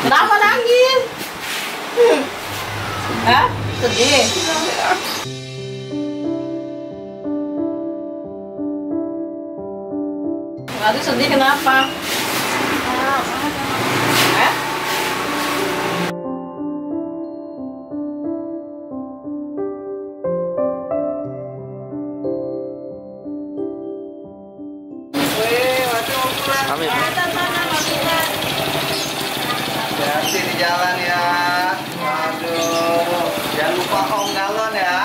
Kenapa nangis? Hah? Sedih? Tadi sedih kenapa? Hah? Amin. Hati-hati di jalan ya. Aduh, jangan lupa om galon ya.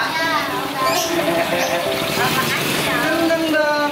Gendeng dong.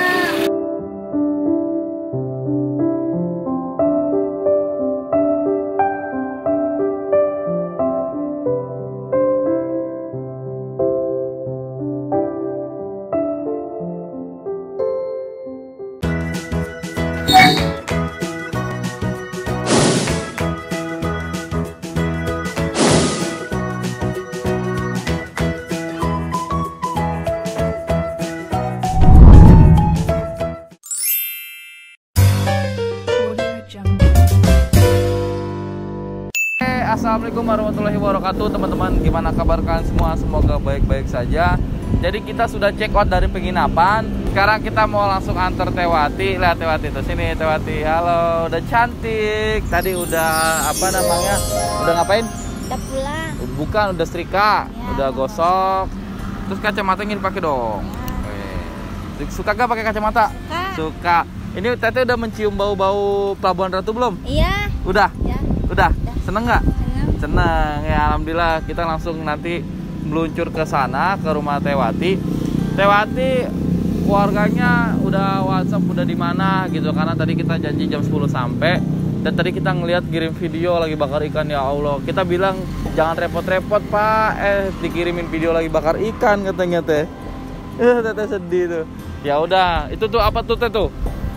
Assalamualaikum warahmatullahi wabarakatuh, teman-teman. Gimana kabar kalian semua? Semoga baik-baik saja. Jadi kita sudah check out dari penginapan. Sekarang kita mau langsung antar Tewati. Lihat Tewati tuh, sini Tewati. Halo, udah cantik. Tadi udah apa namanya? Udah ngapain? Udah pulang. Bukan, udah setrika, Ya. udah gosok. Terus kacamatanya dipakai dong. Suka gak pakai kacamata? Suka. Ini Tete udah mencium bau-bau Pelabuhan Ratu belum? Iya. Udah? Ya. Udah? Seneng nggak? Senang. Seneng ya, alhamdulillah. Kita langsung nanti meluncur ke sana, ke rumah Tewati. Tewati keluarganya udah WhatsApp udah di mana gitu, karena tadi kita janji jam 10 sampai. Dan tadi kita ngelihat kirim video lagi bakar ikan, ya Allah. Kita bilang jangan repot-repot Pak, dikirimin video lagi bakar ikan katanya teh. Tete sedih tuh. Ya udah, itu tuh apa tuh Teh tuh?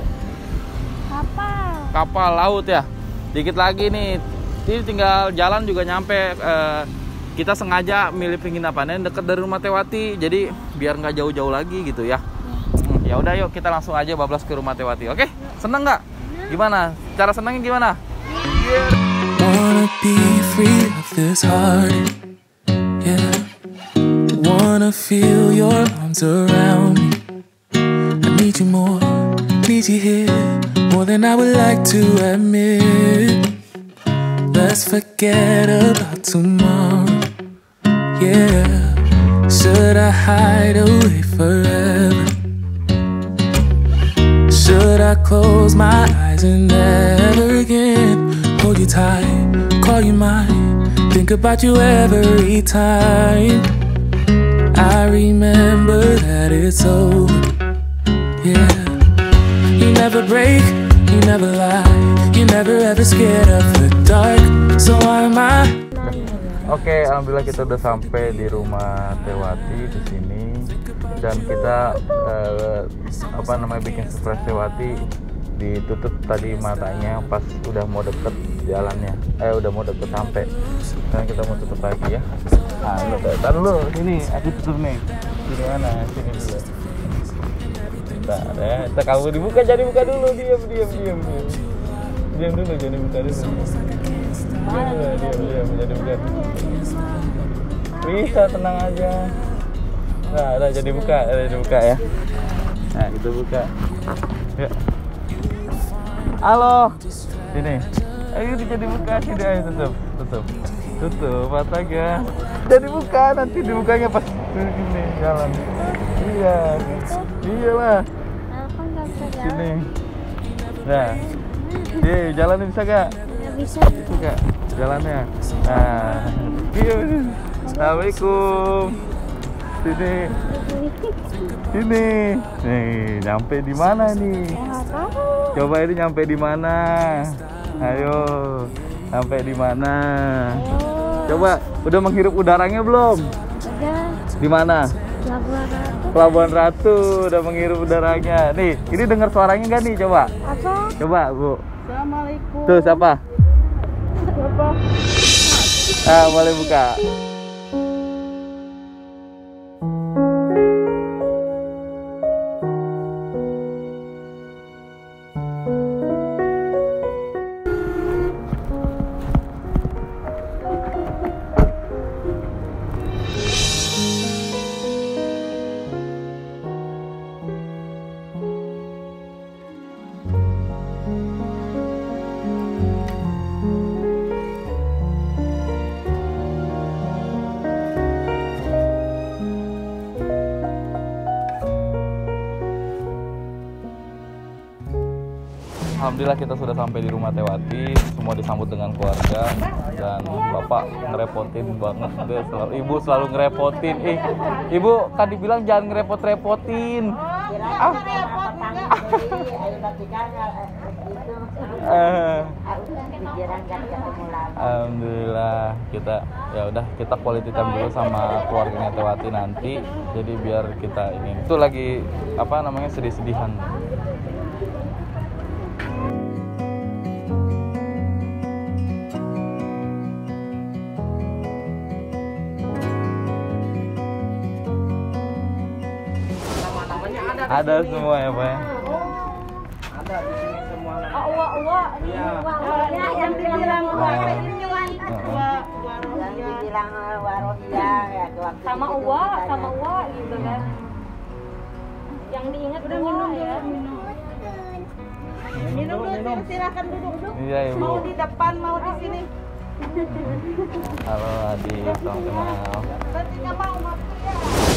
Kapal. Kapal laut ya. Dikit lagi nih. Ini tinggal jalan juga nyampe. Kita sengaja milih penginapannya dekat dari rumah Tewati, jadi biar nggak jauh-jauh lagi gitu ya. Ya udah, yuk kita langsung aja bablas ke rumah Tewati. Oke? Seneng nggak? Gimana? Cara senengnya gimana? Wanna be free of this heart, yeah. Wanna feel your arms around me. I need you more, need you here, more than I would like to admit. Let's forget about tomorrow, yeah. Should I hide away forever? Should I close my eyes and never again hold you tight, call you mine, think about you every time? I remember that it's over, yeah. You never break, you never lie, you never ever scared of the dark, so why am I? Oke, alhamdulillah kita udah sampai di rumah Tewati di sini, dan kita bikin surprise Tewati. Ditutup tadi matanya pas udah mau deket jalannya, udah mau deket sampai. Sekarang kita mau tutup lagi ya. Tahan dulu, sini aku tutup nih. Sini mana? Sini dulu. Bentar ya, kamu dibuka, jadi buka dulu, diam dulu, jadi buka dulu. Diam, jadi buka. Bisa, tenang aja. Nah, udah jadi buka ya. Nah, itu buka. Ya. Halo. Sini. Ayo jadi buka, sini ayo tutup matanya. Jadi buka, nanti dibukanya pas ini jalan. Iya. Iyalah. Aku nggak bisa jalan. Sini. Nah. Jalannya bisa gak? Nggak bisa. Bisa gak jalannya? Nah. Iya. Assalamualaikum. Sini. Nih, nyampe di mana nih? Coba ini nyampe di mana? Ayo. Sampai di mana? Coba, udah menghirup udaranya belum? Udah. Di mana? Pelabuhan Ratu. Pelabuhan Ratu, udah menghirup udaranya. Nih, ini dengar suaranya nggak nih? Coba. Apa? Coba, Bu. Assalamualaikum. Tuh, siapa? Siapa? Boleh buka. Alhamdulillah kita sudah sampai di rumah Tewati. Semua disambut dengan keluarga dan bapak ngerepotin banget deh. Ibu selalu ngerepotin. Ibu kan dibilang jangan ngerepot-repotin. Alhamdulillah kita ya udah kita quality time dulu sama keluarganya Tewati nanti. Jadi biar kita ini itu lagi apa namanya sedih-sedihan. Ada semua ya Pak ya? Ada di sini semua. Yang dibilang warohiyah ya sama uwa gitu kan. Yang diingat uwa ya. minum dulu, silakan duduk. Iya Ibu. Mau di depan, mau di sini. Halo Adi, salam kenal. Berarti nggak mau ya.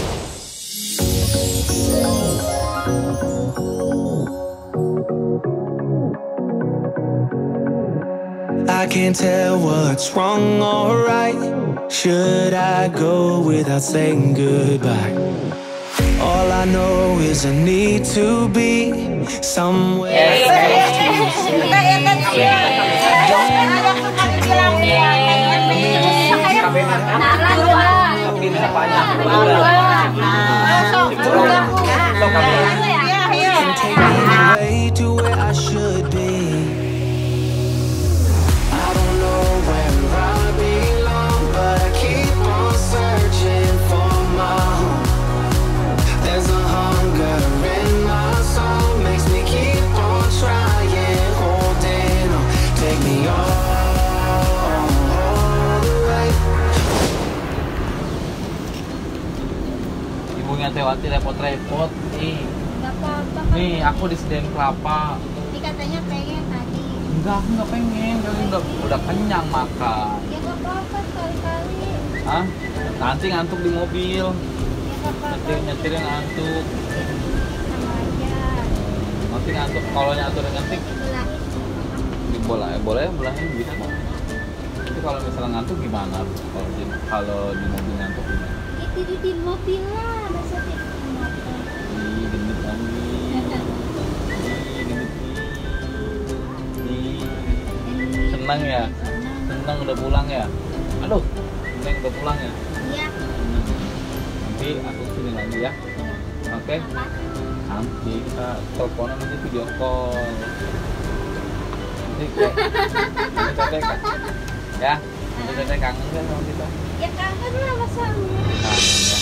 I can't tell what's wrong or right. Should I go without saying goodbye? All I know is I need to be somewhere close to take me away to where I should be. I don't know where I belong, but I keep on searching for my home. There's a hunger in my soul, makes me keep on trying, holding on. Take me all the way. Ibunya Tewati repot-repot nih. Gak apa-apa. Nih aku disediain kelapa. Tapi katanya pengen tadi. Enggak pengen. Kali udah kenyang makan. Ya gak apa-apa sekali-kali. Hah? Nanti ngantuk di mobil. Ya gak apa-apa. Nyetirnya ngantuk. Sama aja. Nanti ngantuk kalau nyantuk ngantuk Belah. di bola. Boleh belahnya bisa kok. Tapi kalau misalnya ngantuk gimana? Kalau di mobil ngantuk ini? Ya tidur di mobil lah. Masa tidur di motor. Ih, gendut lagi. Senang ya? Senang udah pulang ya? Aduh, senang udah pulang ya? Iya. Nanti aku sini lagi ya. Oke? Nanti kita teleponan nanti video call. Nanti Teteh ya? Nanti Teteh kangen kan sama kita? Ya kangen lah masa. Kangen ya.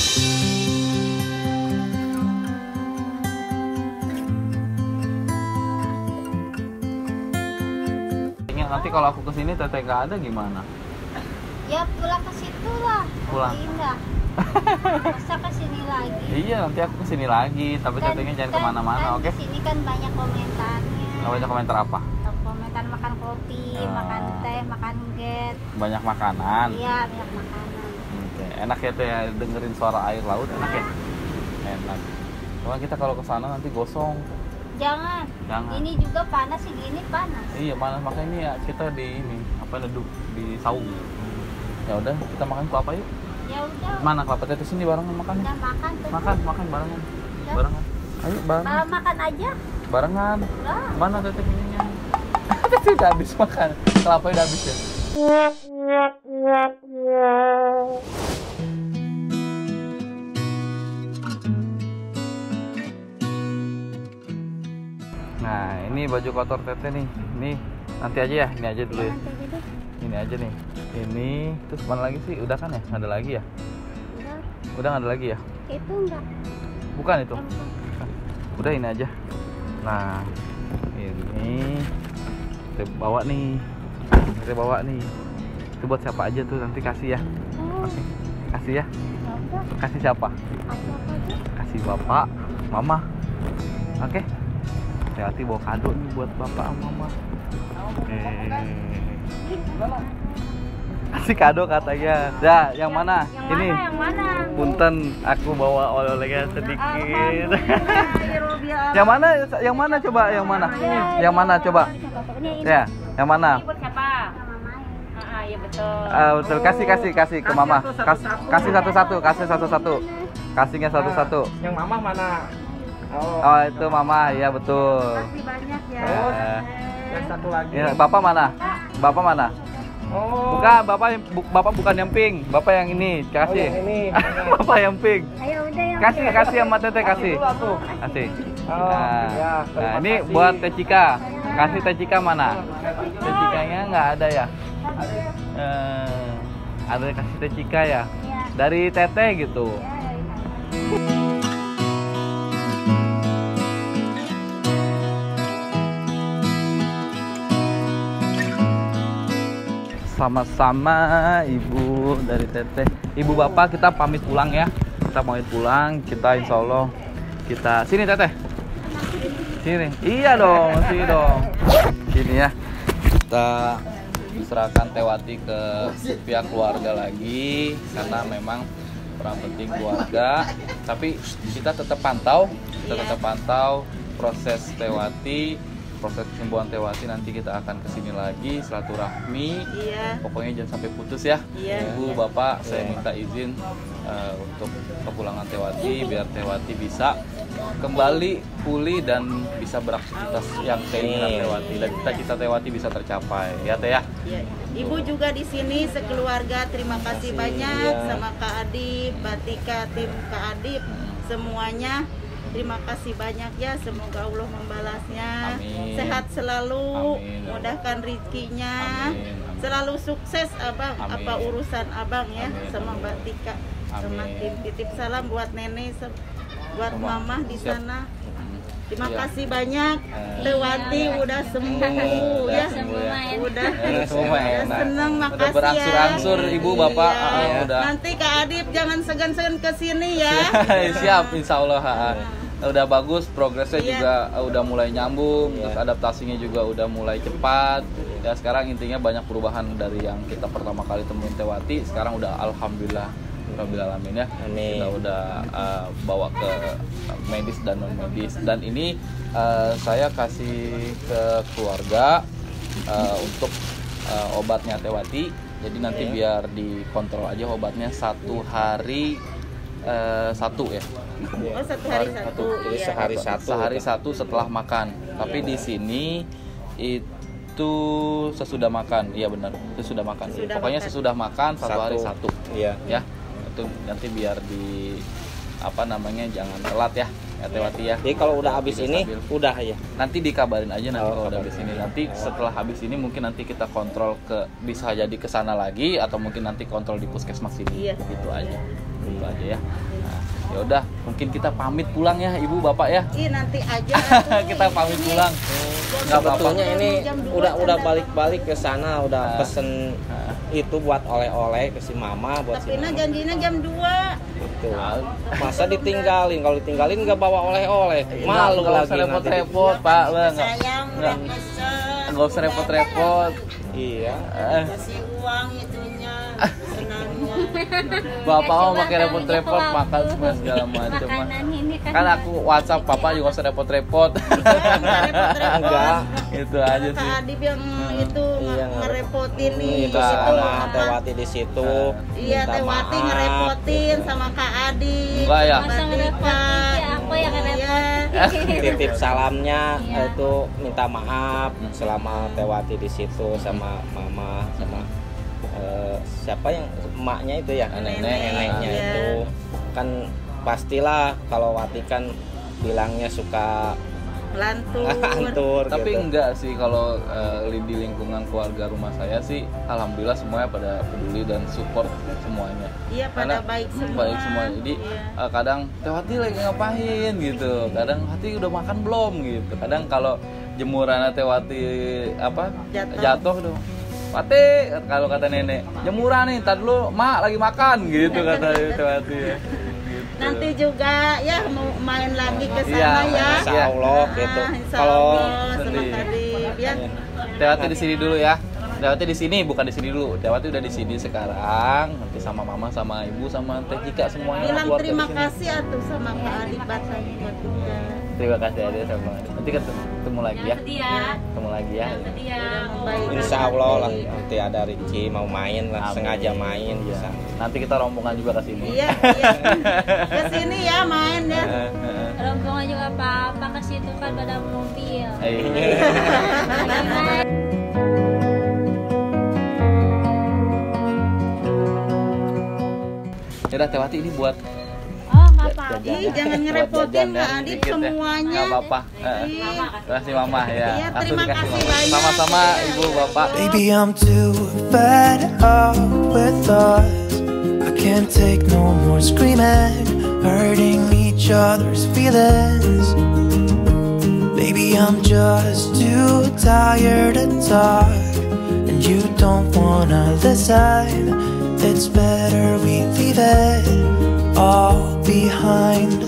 Nanti kalau aku kesini Teteh nggak ada gimana? Ya pulang ke situ lah. Pulang. Indah. Masa kesini lagi. Iya, nanti aku kesini lagi, tapi Tetehnya jangan kemana-mana, oke? Di sini kan banyak komentarnya. Banyak komentar apa? Komentar makan kopi, makan teh, makan get. Banyak makanan. Iya, banyak makanan. Oke, enak ya tuh ya dengerin suara air laut, enak ya? Enak. Cuma kita kalau ke sana nanti gosong. Jangan. Ini juga panas sih, gini panas. Iya panas, makanya ini ya kita di ini apa neduh di saung. Ya udah kita makan kelapa yuk. Ya udah. Mana kelapa Teteh sini barengan makan? Udah makan tuh. Makan barengan. Ya. Barengan. Ayo barengan. Makan aja. Barengan. Udah. Mana Teteh ininya? Teteh udah habis makan. Kelapa udah habis ya. Nah, ini baju kotor Teteh nih. Ini nanti aja ya, ini aja dulu ya. Ini aja nih. Ini terus mana lagi sih? Udah kan ya? Nggak ada lagi ya? Udah nggak ada lagi ya? Itu enggak. Bukan itu. Udah ini aja. Nah, ini kita bawa nih. Kita bawa nih. Itu buat siapa aja tuh nanti kasih ya. Oke. Kasih ya. Kasih siapa? Kasih bapak, mama. Oke. Hati-hati bawa kado nih buat bapak sama mama. Kasih kado katanya. Ya, yang mana? Ini. Yang mana? Punten, aku bawa oleh-olehnya sedikit. Alhamdulillah. Yang mana? Yang mana coba? Yang mana? Yang mana coba? Ya, yang mana? Ini buat siapa? Iya betul. Betul. Kasih ke mama. Kasih satu-satu. Kasihnya satu-satu. Yang mama mana? Oh, itu mama. Iya, betul. Makasih banyak ya. Terus yang satu lagi. Ya, Bapak mana? Bapak mana? Oh. Bukan, Bapak bukan yang pink. Bapak yang ini. Kasih. Oh, yang ini. Bapak yang pink. Ayo udah yang Kasih sama Teteh, kasih. Kasih. Oh, Nah, ya, nah terima ini kasih. buat Teh Cika. Kasih Teh Cika mana? Teh Cikanya nggak ada ya? Ada kasih Teh Cika ya? Dari Teteh gitu. Sama-sama Ibu dari Teteh. Ibu Bapak kita pamit pulang ya. Kita pamit pulang. Kita insya Allah kita sini Teteh. Sini. Iya dong, sini dong. Sini ya. Kita serahkan Tewati ke pihak keluarga lagi karena memang peran penting keluarga. Tapi kita tetap pantau, proses Tewati, proses kesembuhan Tewati. Nanti kita akan kesini lagi silaturahmi. Iya. Pokoknya jangan sampai putus ya. Iya. Ibu, Bapak, saya minta izin untuk kepulangan Tewati biar Tewati bisa kembali pulih dan bisa beraktivitas yang keinginan Tewati dan cita-cita Tewati bisa tercapai. Ya Teh ya. Iya. Ibu juga di sini sekeluarga terima kasih banyak sama Kak Adib, Batika, tim Kak Adib, semuanya. Terima kasih banyak ya, semoga Allah membalasnya. Amin. Sehat selalu, Amin. mudahkan rezekinya. Amin. Amin. Selalu sukses Abang, Amin. apa urusan Abang ya, Amin. sama Mbak Tika, sama Amin. tim. Titip salam buat nenek, buat Semua. mama di Siap. sana. Terima Iya. kasih banyak. Tewati udah sembuh Udah ya. sembuh ya. Udah. Semua enak. Seneng, Udah makasih berangsur-angsur ya. Ibu Bapak. Iya. Udah. Nanti Kak Adib jangan segan-segan ke sini ya. Siap, insya Allah. Udah bagus, progresnya Iya. juga udah mulai nyambung, terus adaptasinya juga udah mulai cepat. Ya sekarang intinya banyak perubahan dari yang kita pertama kali temuin Tewati. Sekarang udah alhamdulillah, rabbil alamin ya. Amin. Kita udah bawa ke medis dan non medis. Dan ini saya kasih ke keluarga untuk obatnya Tewati. Jadi nanti biar dikontrol aja obatnya 1 hari 1 ya. Oh, 1 hari 1. Jadi Sehari satu setelah makan. Tapi di sini itu sesudah makan. Iya benar, sesudah makan. Sesudah Pokoknya makan. sesudah makan 1 hari 1. Iya. Ya. Itu nanti biar di jangan telat ya. Ya Tewati ya. Jadi kalau udah habis Jadi ini stabil. udah ya. Nanti dikabarin aja nanti Oh, kalau udah habis ini. Nanti setelah habis ini mungkin nanti kita kontrol bisa jadi ke sana lagi atau mungkin nanti kontrol di puskesmas sini. Iya. Gitu aja. Gitu aja ya. Nah, ya udah, mungkin kita pamit pulang ya Ibu Bapak ya. Ih, nanti aja atuh. Kita pamit pulang. Nggak apa-apa. Sebetulnya ini Jam 2 udah kan balik-balik ke sana, udah pesen itu buat oleh-oleh ke si mama, buat si Tapi mama. janjinya jam 2. Gitu. Masa ditinggalin? Kalau ditinggalin nggak bawa oleh-oleh, malu Nggak lagi usah nanti. repot-repot Pak. Sayang udah pesen. Nggak usah repot-repot. Iya. Kasih uang itunya. Senangnya. Bapak mau pakai repot-repot makan semua segala macam. Makanan ini Kan aku WhatsApp Papa juga nggak usah repot-repot. Enggak. Itu aja sih. Kak Adib yang itu Iya, ngerepotin nih. Itu Enggak. sama Apa? Tewati di situ. Iya, minta Tewati maaf. ngerepotin sama Kak Adib. Enggak ya? Masa ngerepotin sih, aku yang ngerepotin. Titip salamnya itu minta maaf selama Tewati di situ sama mama sama siapa yang emaknya itu ya neneknya Iya. itu kan pastilah kalau Wati kan bilangnya suka Lantur. antur Tapi gitu. enggak sih kalau di lingkungan keluarga rumah saya sih alhamdulillah semuanya pada peduli dan support semuanya. Iya, pada baik semua. Baik semua. Jadi Iya. kadang Tewati lagi ngapain gitu. Kadang Hati udah makan belum gitu. Kadang kalau jemuran Tewati jatuh dong. Wati, kalau kata nenek, jemuran nih, ntar dulu mak lagi makan gitu kata Tewati ya. Gitu. Nanti juga ya mau main lagi ke Iya, sana ya. Insya Allah gitu. Insya Kalau Allah sama Sedih. Kadib ya. Tewati di sini dulu ya. Tewati di sini, bukan di sini dulu. Tewati udah di sini sekarang. Nanti sama mama, sama ibu, sama Teh Jika semuanya. Bilang keluarga terima di sini. kasih atuh sama Kak Adip Batangga juga. Terima kasih Ade sama. Nanti ketemu lagi ya. Ketemu lagi ya. Udah membaik. Insya Allah lah nanti ada Ricci mau main lah, Amin. sengaja main bisa. Nanti kita rombongan juga ke sini. Iya. Kesini ya main ya. Rombongan juga apa-apa ke situ kan pada mobil. Yaudah Tewati ini buat Oh, nggak apa-apa. Ih, jangan ngerepotin Kak Adip semuanya. Nggak apa-apa. Ih. Terima kasih mama ya. Iya, Langsung terima dikasih kasih mama. banyak. Sama-sama ibu bapak. Baby, I'm too fed up with us. I can't take no more screaming, hurting each other's feelings. Baby, I'm just too tired to talk, and you don't wanna listen. It's better we leave it all behind.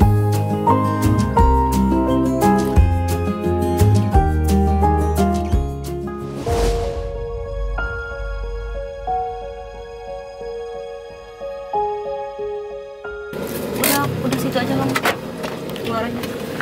Udah situ aja kamu. Keluar aja.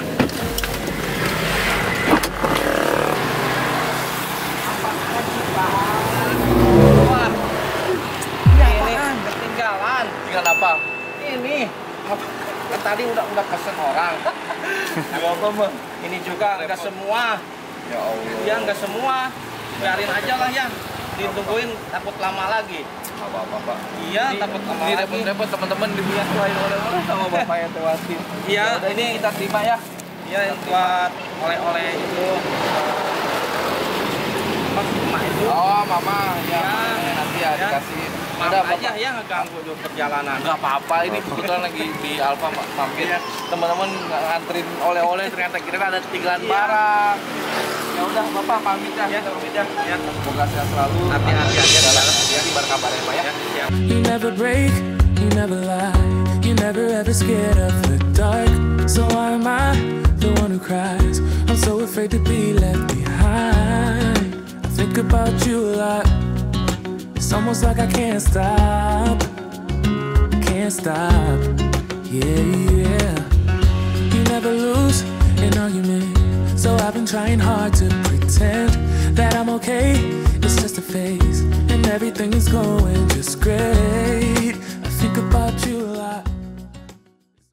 Wah, ini ketinggalan. Tinggal apa? Ini kan tadi udah pesen orang. Apa mah? Ini juga enggak semua. Ya Allah. Ya enggak semua. Biarin aja lah ya. Ditungguin takut lama lagi. Apa-apa Pak. Iya, takut lama Ini lagi. repot-repot teman-teman dibuatin oleh-oleh sama bapak yang Tewati. Iya, Yaudah, ini kita terima ya. Iya, yang buat oleh-oleh itu. Mas emak itu. Oh mama ya. Ya. Nanti ya dikasih. Maaf Udah, aja Bapak. ya ngeganggu di perjalanan. Nggak apa-apa, ini kebetulan lagi di Alfa mampir. Iya. Teman-teman nganterin oleh-oleh ternyata kira ada ketinggalan Iya. barang. Ya udah Bapak pamit ya. Ya, pamit ya. Ya. Semoga sehat selalu. Hati-hati aja di jalan. Ya, berkabar ya Pak ya. Ya. You never break, you never lie, you never ever scared of the dark. So why am I the one who cries? I'm so afraid to be left behind. I think about you a lot. It's almost like I can't stop. Yeah, yeah. You never lose an argument, so I've been trying hard to pretend that I'm okay. It's just a phase, and everything is going just great.